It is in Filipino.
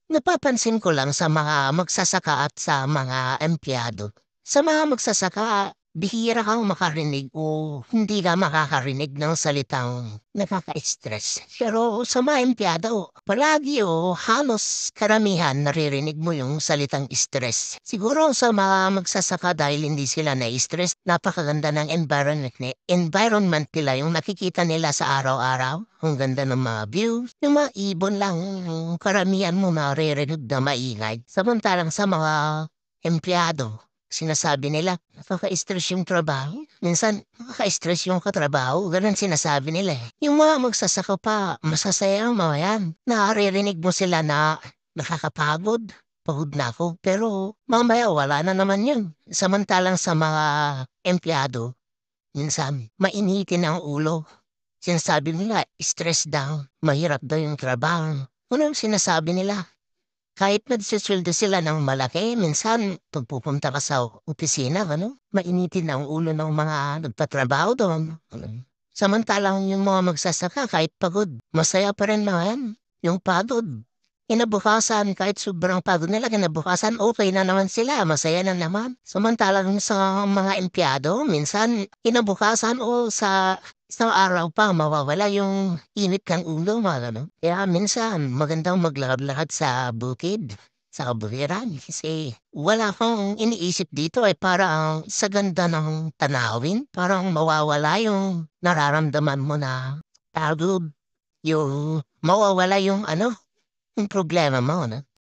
Napapansin ko lang sa mga magsasaka at sa mga empleyado. Sa mga magsasaka, bihira kang makarinig o hindi ka makakarinig ng salitang nakaka-stress. Pero sa mga empleyado, palagi o halos karamihan naririnig mo yung salitang stress. Siguro sa mga magsasaka dahil hindi sila na-stress, napakaganda ng environment nila, yung nakikita nila sa araw-araw. Ang ganda ng mga views. Yung mga ibon lang, yung karamihan mo naririnig na maingay. Samantalang sa mga empleyado, sinasabi nila, nakaka-stress yung trabaho. Minsan, nakaka-stress yung katrabaho. Ganun sinasabi nila eh. Yung mga magsasaka pa, masasaya ang mga yan. Naririnig mo sila na nakakapagod. Pagod na ako. Pero mamaya wala na naman yun. Samantalang sa mga empleyado, minsan, mainitin ang ulo. Sinasabi nila, stress daw, mahirap daw yung trabaho. Ano ang sinasabi nila? Kahit nagsusweldo sila ng malaki, minsan pag pupunta ka sa opisina, mainitin ang ulo ng mga nagtatrabaho doon. Samantalang yung mga magsasaka, kahit pagod, masaya pa rin naman. Yung pagod, kinabukasan, kahit sobrang pagod nila, kinabukasan, okay na naman sila, masaya na naman. Samantalang sa mga empleyado, minsan, kinabukasan o sa isang araw pa, mawawala yung init kang ulo, mga gano'n. Kaya minsan, magandang maglakad-lakad sa bukid, sa kabukiran, kasi wala kang iniisip dito parang sa ganda ng tanawin, parang mawawala yung nararamdaman mo na pagod, yung mawawala yung yung problema mo, 'no?